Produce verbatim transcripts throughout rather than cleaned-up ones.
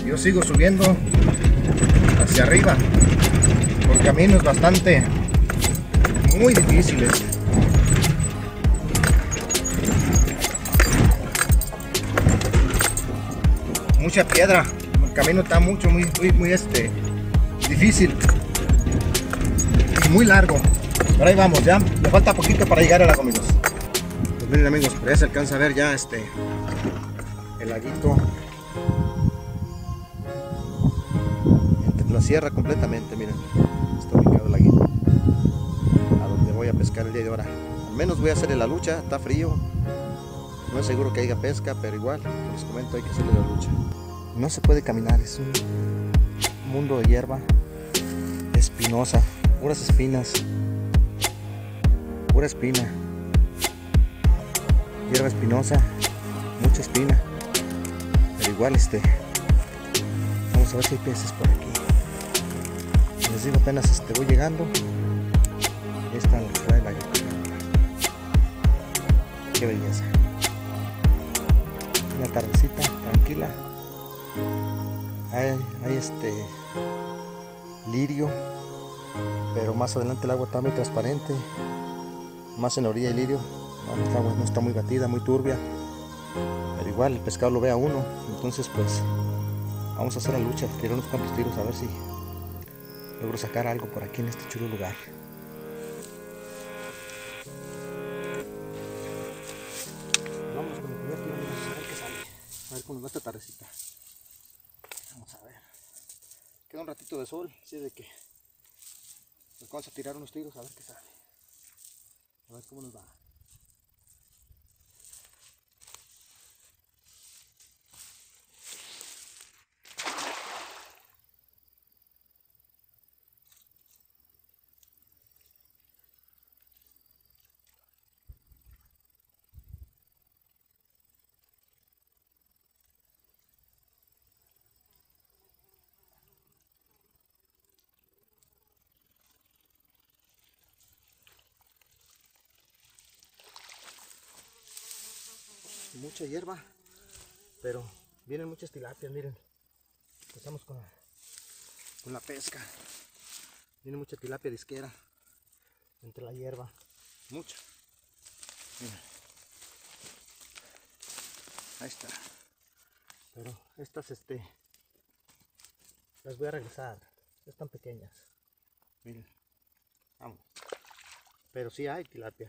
yo sigo subiendo hacia arriba por caminos bastante muy difíciles. Mucha piedra, el camino está mucho, muy, muy, muy este, difícil y muy largo. Pero ahí vamos, ya me falta poquito para llegar al lago, amigos. Pues miren, amigos, por ahí se alcanza a ver ya este el laguito entre la sierra completamente. Miren, está ubicado el laguito a donde voy a pescar el día de ahora. Al menos voy a hacerle la lucha, está frío, no es seguro que haya pesca, pero igual les comento, hay que hacerle la lucha. No se puede caminar, es un mundo de hierba espinosa, puras espinas, pura espina, hierba espinosa, mucha espina, pero igual este, vamos a ver si hay peces por aquí. Les digo, apenas este, voy llegando, ahí está la entrada de la lluvia. Qué belleza, una tardecita tranquila. Hay, hay este lirio, pero más adelante el agua está muy transparente. Más en la orilla el lirio, no, el agua no está muy batida, muy turbia, pero igual el pescado lo ve a uno. Entonces pues vamos a hacer la lucha, quiero unos cuantos tiros a ver si logro sacar algo por aquí en este chulo lugar. Vamos con el primer tiro, amigos, a ver qué sale, a ver cómo va esta tardecita. Vamos a ver, queda un ratito de sol, así de que nos vamos a tirar unos tiros a ver qué sale, a ver cómo nos va. Mucha hierba, pero vienen muchas tilapias, miren. Empezamos con la, con la pesca. Viene mucha tilapia disquera entre la hierba, mucha. Miren. Ahí está. Pero estas este las voy a regresar, están pequeñas. Miren, vamos. Pero sí hay tilapias.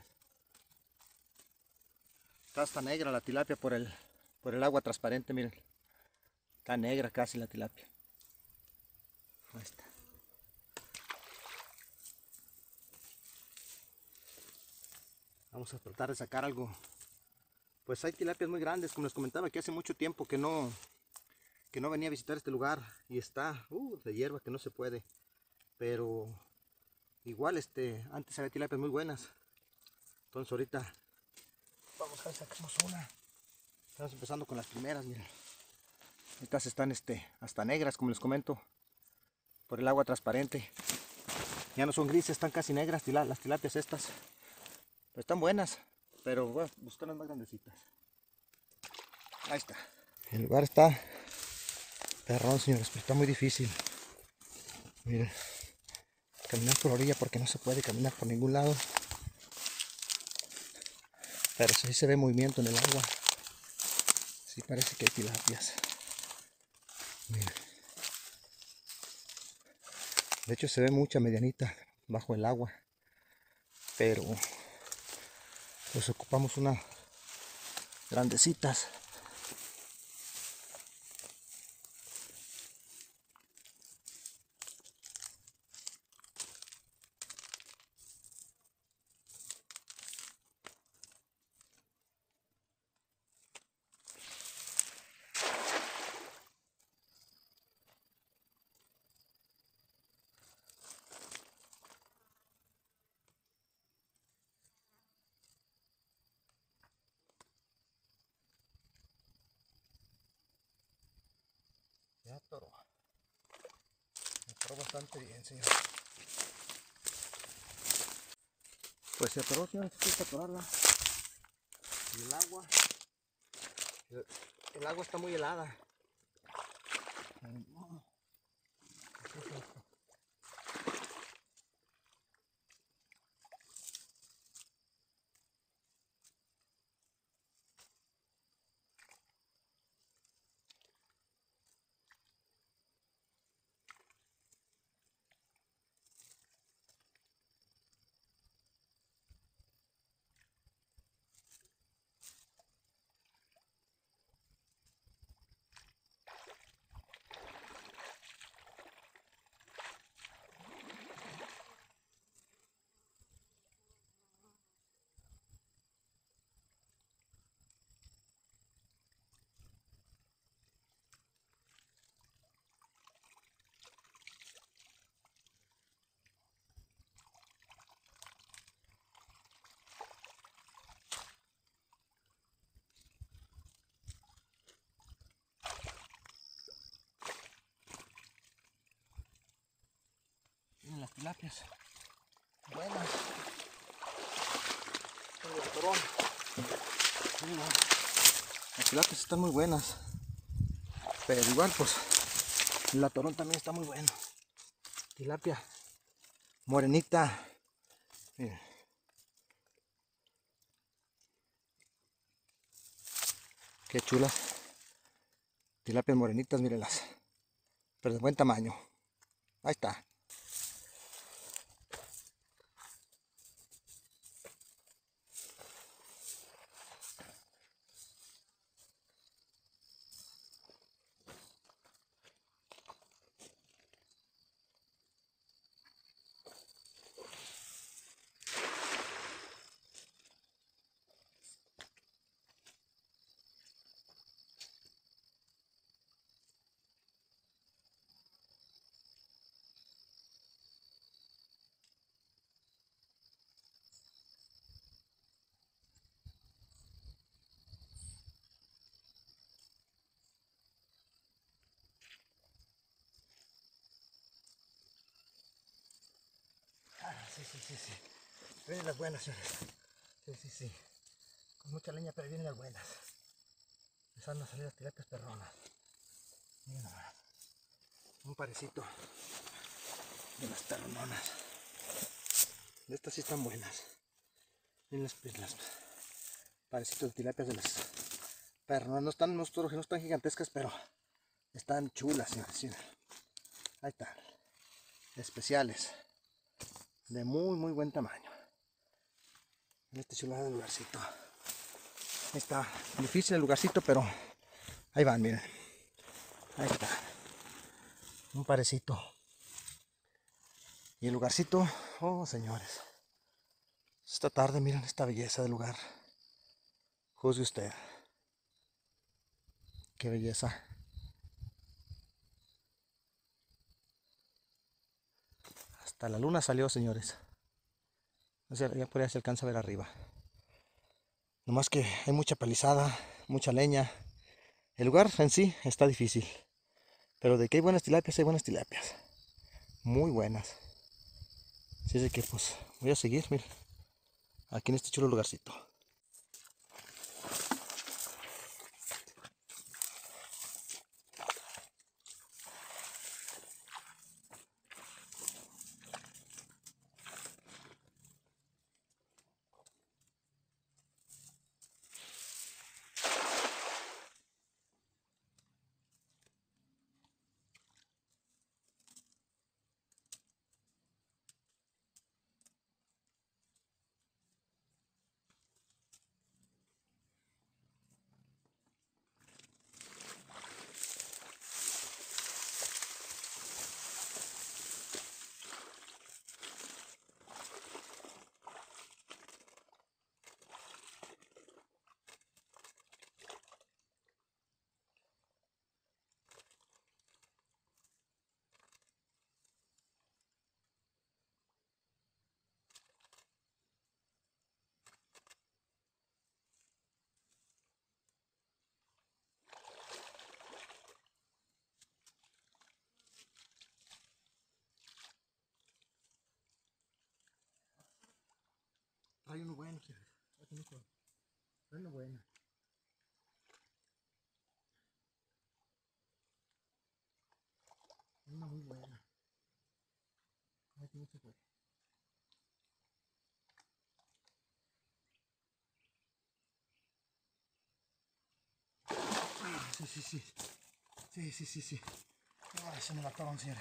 Está hasta negra la tilapia por el, por el agua transparente, miren. Está negra casi la tilapia. Ahí está. Vamos a tratar de sacar algo. Pues hay tilapias muy grandes, como les comentaba, que hace mucho tiempo que no, que no venía a visitar este lugar. Y está uh, de hierba que no se puede. Pero igual este, antes había tilapias muy buenas. Entonces ahorita vamos a ver si sacamos una. Estamos empezando con las primeras, miren. Estas están este, hasta negras, como les comento, por el agua transparente. Ya no son grises, están casi negras tila, las tilapias estas. Pero están buenas, pero voy a buscar las más grandecitas. Ahí está. El lugar está perrón, señores, pero está muy difícil. Miren, caminar por la orilla porque no se puede caminar por ningún lado. Pero sí se ve movimiento en el agua. Sí parece que hay tilapias. Miren. De hecho se ve mucha medianita bajo el agua. Pero pues ocupamos unas grandecitas. Ya atoró. Me atoró bastante bien, señor. Pues se atoró, señor. Hay que atorarla. Y el agua. El, el agua está muy helada. Miren las tilapias. Buenas. El atorón. Miren, las tilapias están muy buenas. Pero igual pues el atorón también está muy bueno. Tilapia morenita. Miren. Qué chulas. Tilapias morenitas, mírenlas. Pero de buen tamaño. Ahí está. Sí, sí, sí, sí. Vienen las buenas, señores. Sí, sí, sí. Con mucha leña, pero vienen las buenas. Empezaron a salir las tilapias perronas. Miren nomás. Un parecito de las perrononas. Estas sí están buenas. Miren las, las parecitos de tilapias de las perronas. No están, no, no están gigantescas, pero están chulas, señores. Sí. Ahí están. Especiales. De muy, muy buen tamaño. En este chulada de lugarcito. Está difícil el lugarcito, pero ahí van, miren. Ahí está. Un parecito. Y el lugarcito, oh señores. Esta tarde, miren esta belleza del lugar. Juzgue usted. Qué belleza. Hasta la luna salió, señores. O sea, ya por ahí se alcanza a ver arriba. Nomás que hay mucha palizada, mucha leña. El lugar en sí está difícil. Pero de que hay buenas tilapias, hay buenas tilapias. Muy buenas. Así es que pues voy a seguir, miren. Aquí en este chulo lugarcito. Hay uno bueno, hay uno bueno. se fue? Ah, sí, sí, sí. Sí, sí, sí, sí. Ay, se me mataron, señores.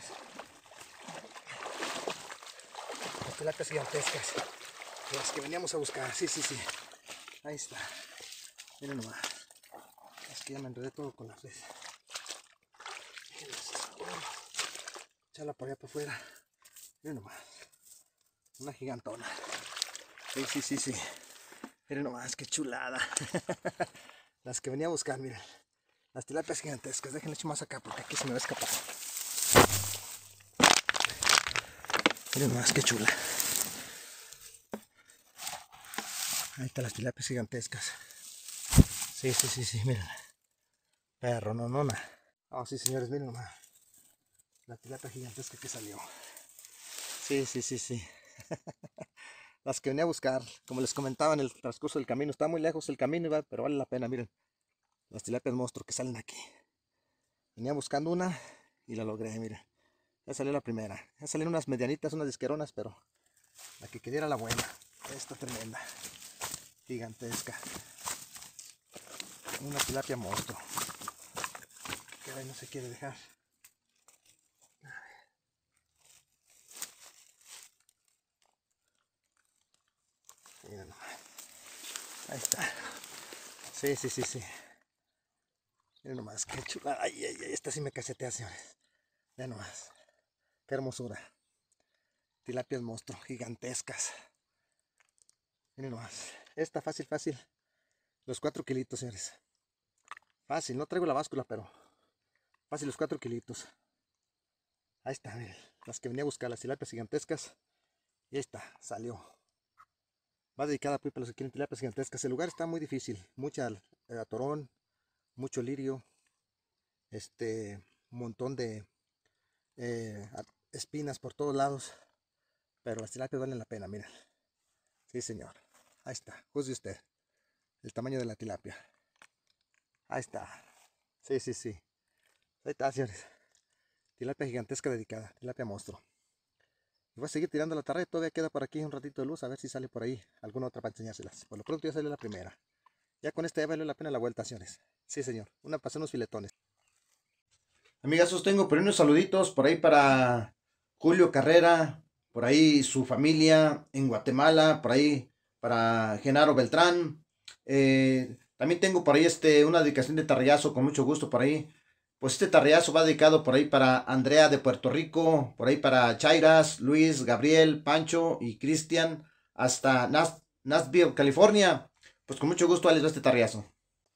Las tilapias gigantescas. Las que veníamos a buscar. Sí, sí, sí. Ahí está. Miren nomás. Es que ya me enredé todo con la red. Echarla por allá para afuera. Miren nomás. Una gigantona. Sí, sí, sí, sí. Miren nomás, qué chulada. Las que venía a buscar, miren. Las tilapias gigantescas. Déjenle echo más acá porque aquí se me va a escapar. Miren nomás, qué chula. Ahí están las tilapias gigantescas. Sí, sí, sí, sí, miren. Perro, no, no, no. Oh, sí, señores, miren nomás. La tilapia gigantesca que salió. Sí, sí, sí, sí. Las que venía a buscar, como les comentaba en el transcurso del camino. Está muy lejos el camino, ¿verdad? Pero vale la pena, miren. Las tilapias monstruo que salen aquí. Venía buscando una y la logré, miren. Ya salió la primera. Ya salieron unas medianitas, unas disqueronas, pero la que quedara la buena. Esta tremenda. Gigantesca. Una tilapia monstruo. Que ahí no se quiere dejar. Miren nomás. Ahí está. Sí, sí, sí, sí. Miren nomás, qué chula. Ay, ay, ay, esta sí me cachetea, señores. Vean nomás. Qué hermosura. Tilapias monstruo, gigantescas. Miren nomás. Esta fácil, fácil. Los cuatro kilitos, señores. Fácil, no traigo la báscula, pero fácil los cuatro kilitos. Ahí está, miren. Las que venía a buscar, las tilapias gigantescas. Y ahí está, salió. Va dedicada pues, para los que quieren tilapias gigantescas. El lugar está muy difícil. Mucha eh, atorón, mucho lirio. Este, un montón de eh, espinas por todos lados. Pero las tilapias valen la pena, miren. Sí, señor. Ahí está, juzgue usted. El tamaño de la tilapia. Ahí está. Sí, sí, sí. Ahí está, señores. Tilapia gigantesca dedicada. Tilapia monstruo. Y voy a seguir tirando la tarde. Todavía queda por aquí un ratito de luz. A ver si sale por ahí alguna otra para enseñárselas. Por lo pronto ya salió la primera. Ya con esta ya valió la pena la vuelta, señores. Sí, señor. Una pasé unos filetones. Amigas, os tengo por ahí unos saluditos. Por ahí para Julio Carrera. Por ahí su familia en Guatemala. Por ahí para Genaro Beltrán. Eh, también tengo por ahí este, una dedicación de tarriazo con mucho gusto por ahí. Pues este tarriazo va dedicado por ahí para Andrea de Puerto Rico, por ahí para Chairas, Luis, Gabriel, Pancho y Cristian, hasta Nas Nashville, California. Pues con mucho gusto ahí les va este tarriazo.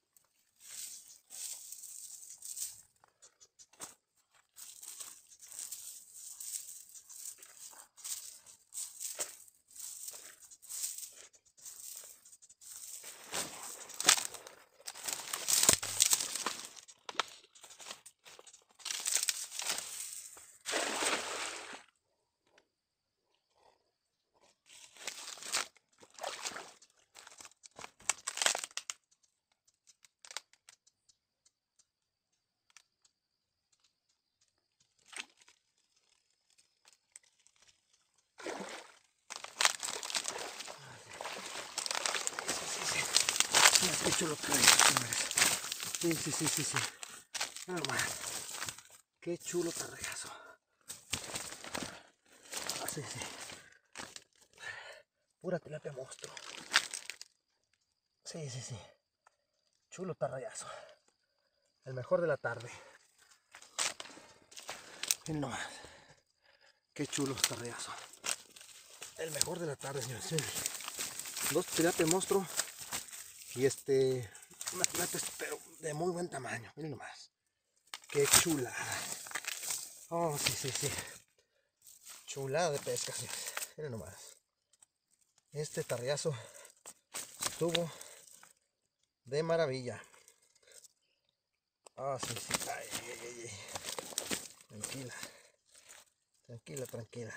Qué chulo tarriazo, señores. Sí, sí, sí, sí, sí. Nada más. Qué chulo tarriazo. Así, sí. Pura tilapia monstruo. Sí, sí, sí. Chulo tarrayazo. El mejor de la tarde. Miren nomás. Qué chulo tarrayazo. El mejor de la tarde, señores. Sí. Dos tilapia monstruo. Y este. Una tilapia, pero de muy buen tamaño. Miren nomás. Qué chula. Oh, sí, sí, sí. Chulada de pesca, señores. Miren nomás. Este tarrayazo estuvo de maravilla. Ah, oh, sí, sí. Ay, ay, ay, ay. Tranquila. Tranquila, tranquila.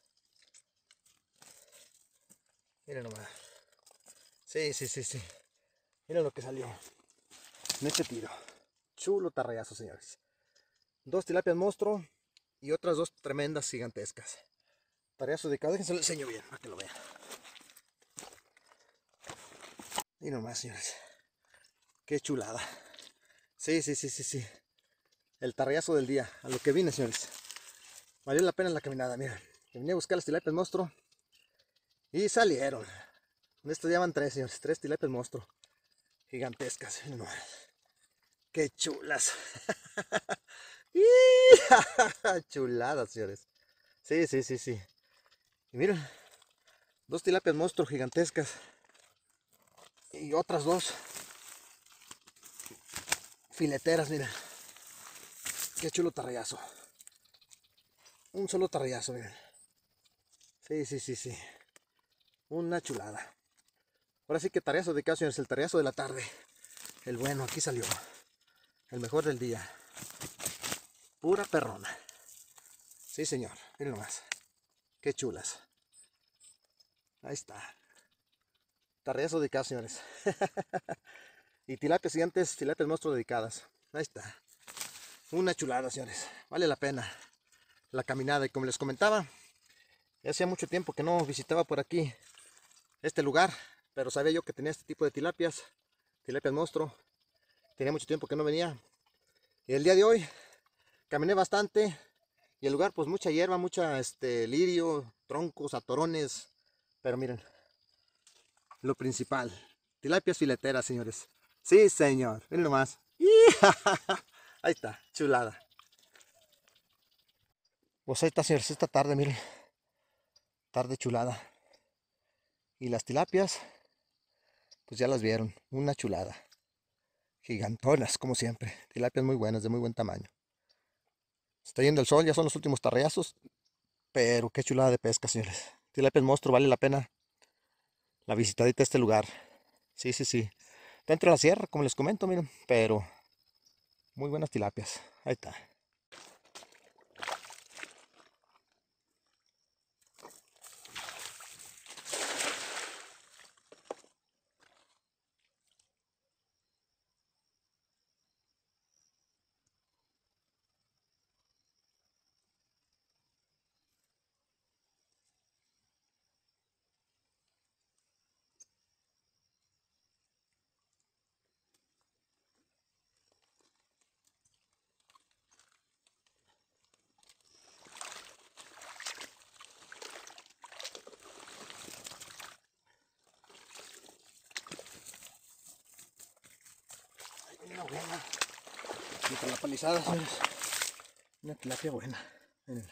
Miren nomás. Sí, sí, sí, sí. Miren lo que salió en este tiro. Chulo tarrayazo, señores. Dos tilapias monstruo y otras dos tremendas gigantescas. Tareazo dedicado, déjense lo enseño bien para que lo vean. Y nomás, señores. Qué chulada. Sí, sí, sí, sí, sí. El tarriazo del día. A lo que vine, señores. Valió la pena la caminada, miren. Vine a buscar las tilapias monstruo. Y salieron. En estos ya van tres, señores. Tres tilapias monstruo. Gigantescas. Miren nomás. Qué chulas. Chuladas, señores. Sí, sí, sí, sí. Y miren. Dos tilapias monstruo gigantescas. Y otras dos fileteras, miren. Qué chulo tarriazo. Un solo tarriazo, miren. Sí, sí, sí, sí. Una chulada. Ahora sí que tarriazo de caso, señores. El tarriazo de la tarde. El bueno, aquí salió. El mejor del día. Pura perrona. Sí, señor. Miren nomás. Qué chulas. Ahí está. Tarriazo de caso, señores. Y tilapias gigantes, tilapias monstruos dedicadas. Ahí está. Una chulada, señores. Vale la pena la caminada. Y como les comentaba, ya hacía mucho tiempo que no visitaba por aquí este lugar, pero sabía yo que tenía este tipo de tilapias, tilapias monstruo. Tenía mucho tiempo que no venía. Y el día de hoy caminé bastante. Y el lugar, pues mucha hierba, mucha este, lirio, troncos, atorones. Pero miren, lo principal, tilapias fileteras, señores. Sí, señor. Miren nomás. Ahí está, chulada. Pues ahí está, señores, esta tarde, miren. Tarde chulada. Y las tilapias, pues ya las vieron. Una chulada. Gigantonas, como siempre. Tilapias muy buenas, de muy buen tamaño. Está yendo el sol, ya son los últimos tarreazos. Pero qué chulada de pesca, señores. Tilapias monstruo, vale la pena la visitadita a este lugar. Sí, sí, sí. Dentro de la sierra, como les comento, miren. Pero muy buenas tilapias. Ahí está. Una buena. Entre la palizada, señores. Una tilapia buena. Miren.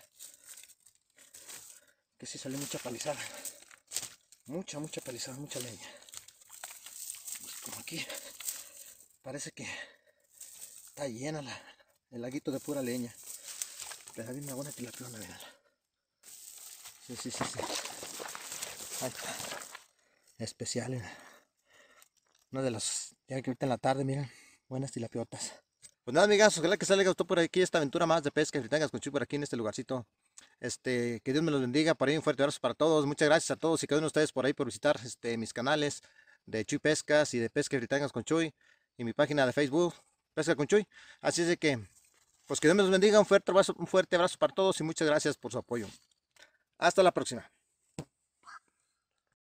Que sí salió mucha palizada. Mucha, mucha palizada, mucha leña. Pues como aquí. Parece que está llena la, el laguito de pura leña. Pero hay una buena tilapiona, miren. Sí, sí, sí, sí. Ahí está. Especial. Miren. Una de las. Ya que ahorita en la tarde, miren. Buenas tilapiotas. Pues nada, amigas, ojalá que salga todo por aquí esta aventura más de pesca y fritangas con Chuy por aquí en este lugarcito. Este, que Dios me los bendiga. Por ahí un fuerte abrazo para todos. Muchas gracias a todos y cada uno de ustedes por ahí por visitar este, mis canales de Chuy Pescas y de Pesca y Fritangas con Chuy y mi página de Facebook, Pesca con Chuy. Así es de que, pues que Dios me los bendiga. Un fuerte abrazo, un fuerte abrazo para todos y muchas gracias por su apoyo. Hasta la próxima.